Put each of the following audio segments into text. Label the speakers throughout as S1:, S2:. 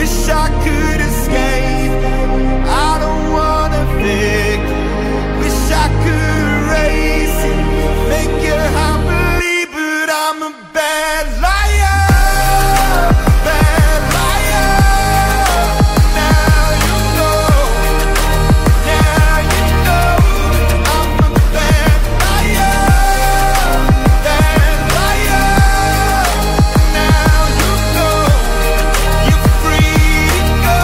S1: Wish I could escape. I don't wanna fake. Wish I could erase it, make your heart believe, but I'm a bad liar. Bad liar. Now you know. Now you know. I'm a bad liar. Bad liar. Now you know. You're free to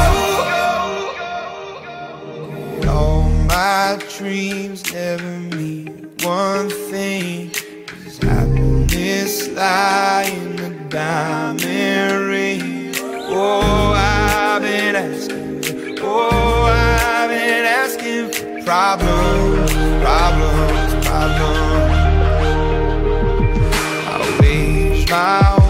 S1: go. All my dreams never mean one thing. Is happiness lie in a diamond ring? Oh, I've been asking. Oh, I've been asking for problems, problems, problems. I wage my